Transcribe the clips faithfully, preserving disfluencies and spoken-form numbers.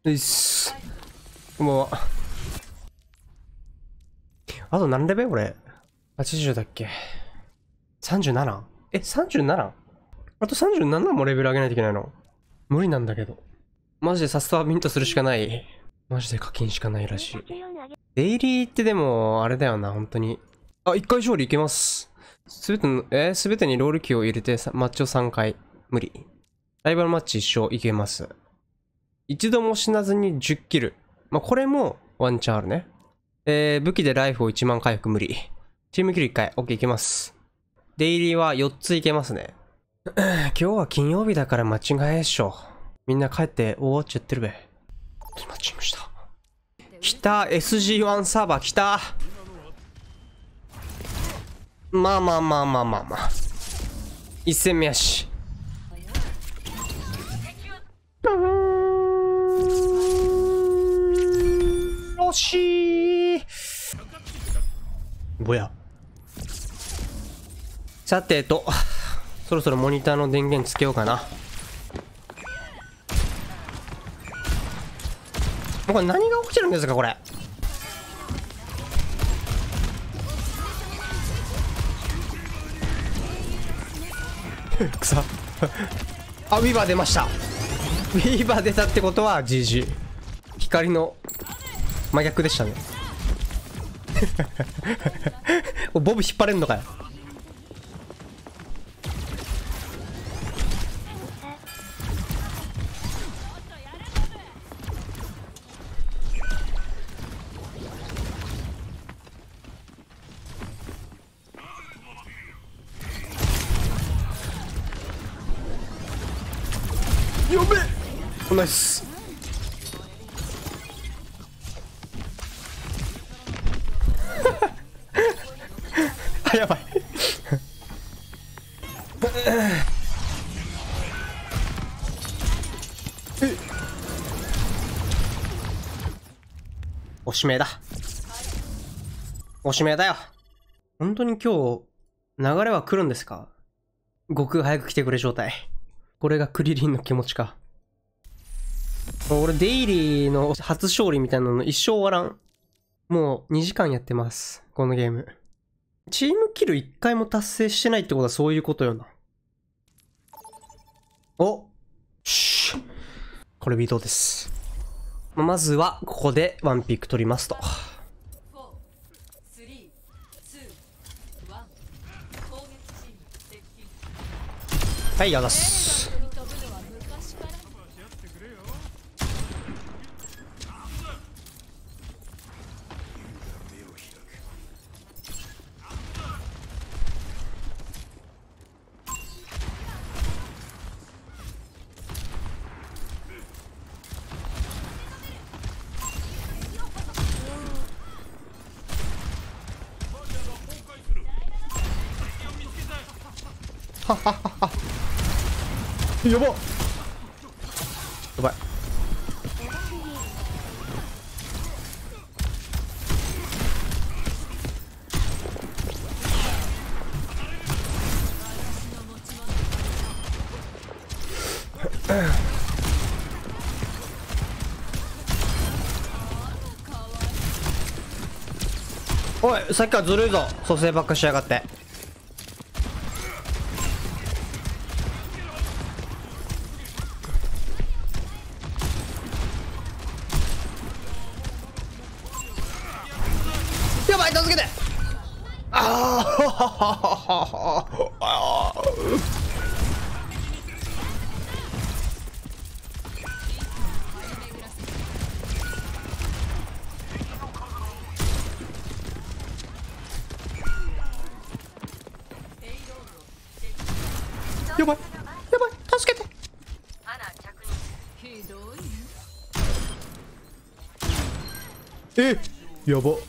ういっす。こんばんは。あと何レベル俺 ?はちじゅう だっけ ?さんじゅうなな? え、さんじゅうなな? あとさんじゅうななもレベル上げないといけないの？無理なんだけど。マジでサスターミントするしかない。マジで課金しかないらしい。デイリーってでも、あれだよな、本当に。あ、いっかい勝利いけます。すべての、えー、すべてにロールキーを入れてマッチをさんかい。無理。ライバルマッチ一生いけます。一度も死なずにじゅっキル。まあ、これもワンチャンあるね。えー、武器でライフをいちまん回復無理。チームキルいっかい。OK いけます。デイリーはよっついけますね。今日は金曜日だから間違いっしょ。みんな帰って終わっちゃってるべ。マッチングした。来た エスジーワン サーバー来た。まあまあまあまあまあまあ。一戦目やし。惜しい。ぼや。さてと、そろそろモニターの電源つけようかな。もうこれ何が起きてるんですかこれ。くさあ、ウィーバー出ました。ウィーバー出たってことは ジージー。 光の真逆でしたね。ボブ引っ張れんのかよ。やべえ、ナイス。あ、やばい。おしめだ。おしめだよ。本当に今日流れは来るんですか？悟空早く来てくれ状態。これがクリリンの気持ちか。俺デイリーの初勝利みたいなの一生終わらん。もうにじかんやってます。このゲーム。チームキルいっかいも達成してないってことはそういうことよな。おしっ。これビートです。まずはここでワンピック取りますと。はい、やだっす。はははは。やばっ。やばい。おい、さっきからずるいぞ。蘇生ばっかしやがって。やばい、助けて。ああやばい、やばい、助けて。え、やば。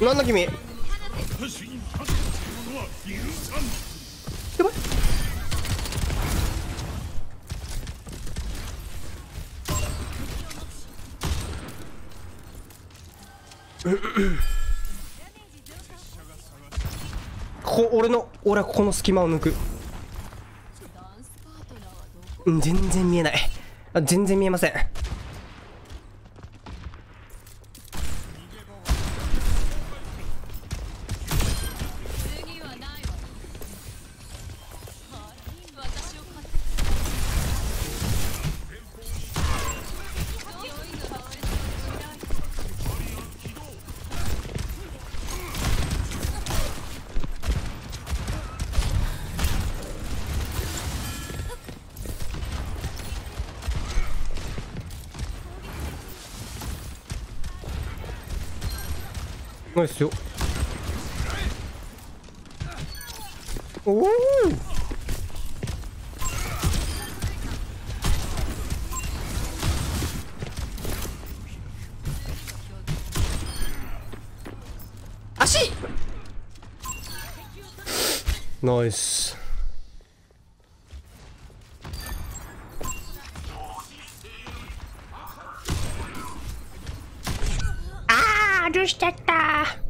なんだ君。やばい。ここ俺の俺はここの隙間を抜く。うん全然見えない。あ全然見えません。ナイスよ。おお。足。ナイス。ああ、どうしちゃった。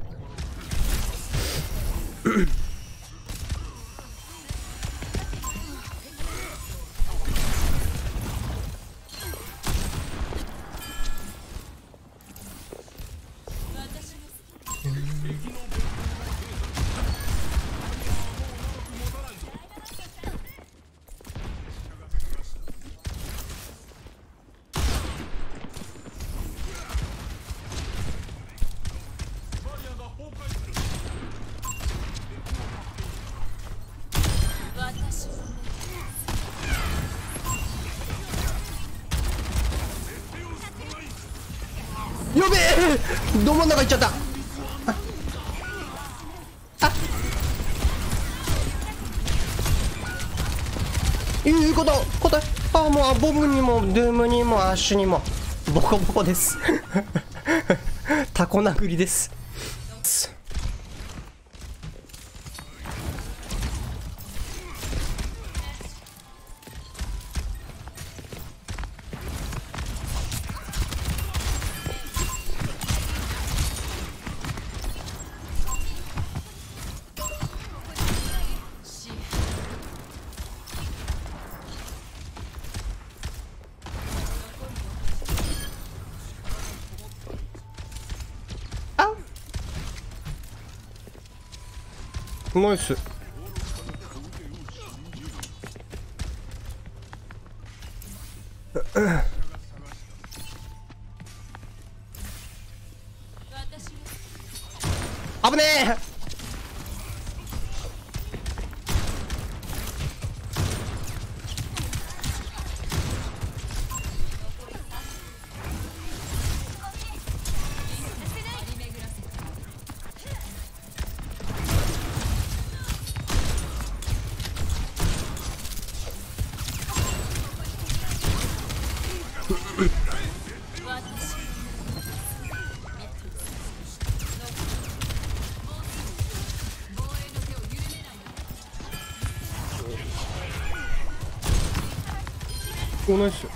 やべえ、ど真ん中行っちゃった。ああ、いいことことあ、もうボムにもドゥームにもアッシュにもボコボコです。タコ殴りです。ナイス。危ねえ。おナイス。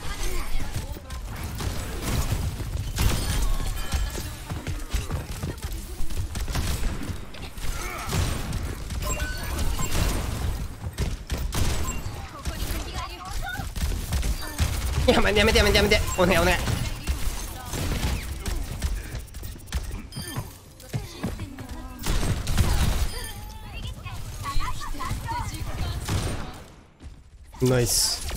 やめてやめてやめてやめて、おねおね。ナイス。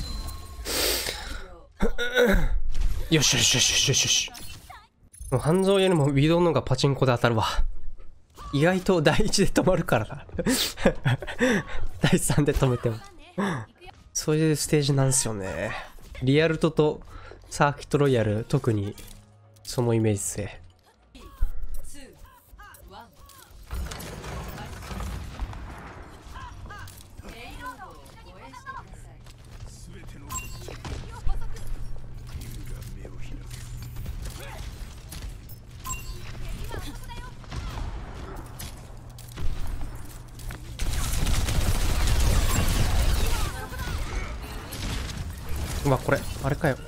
よしよしよしよしよし。半蔵よりもウィドウの方がパチンコで当たるわ。意外とだいいちで止まるからな。だいさんで止めても。そういうステージなんですよね。リアルトとサーキットロイヤル、特にそのイメージ性。 うわ、これあれかよ。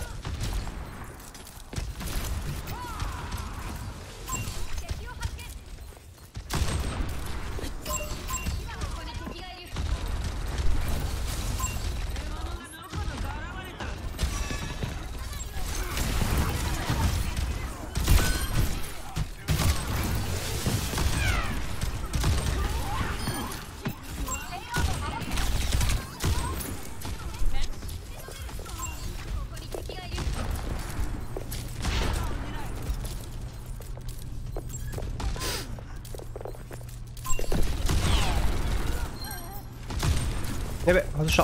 やべ、外した。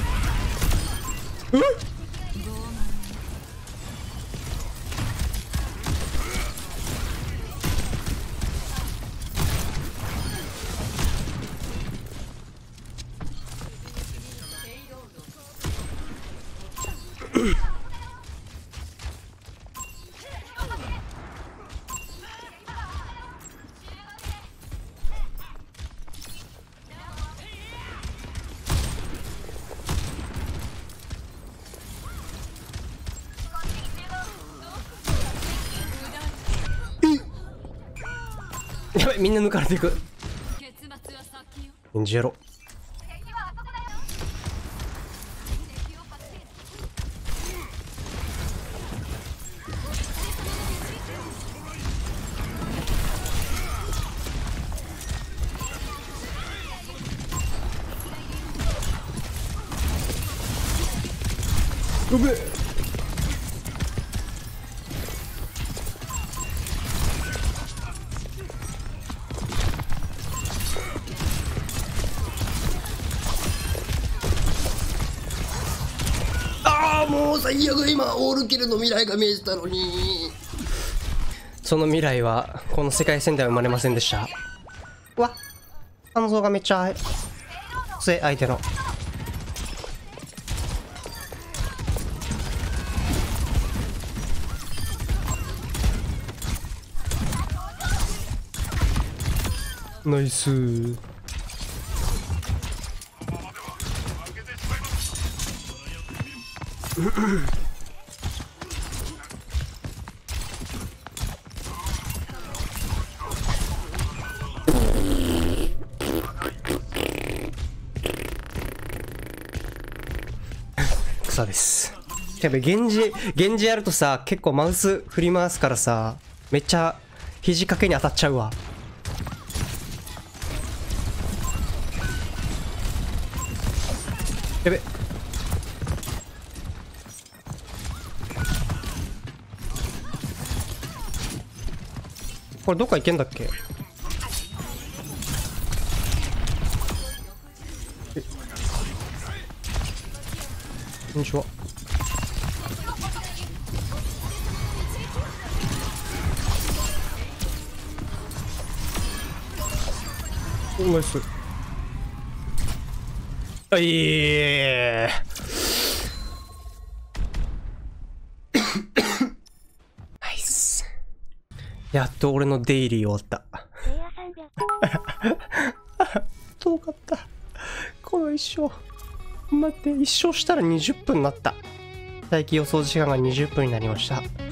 うっ、やべ、みんな抜かれていく。演じやろ。やべえ。もう最悪、今オールキルの未来が見えてたのに。その未来はこの世界線では生まれませんでした。うわ、肝臓がめっちゃ強い相手の。ナイスー。草です。やべ、源氏源氏やるとさ、結構マウス振り回すからさ、めっちゃ肘掛けに当たっちゃうわ。やべ、これどっか行けんだっけ。こんにちは。お、ナイス。あ、いえナイス。やっと俺のデイリー終わった。遠かった。この一生。待って、一生したらにじゅっぷんになった。待機予想時間がにじゅっぷんになりました。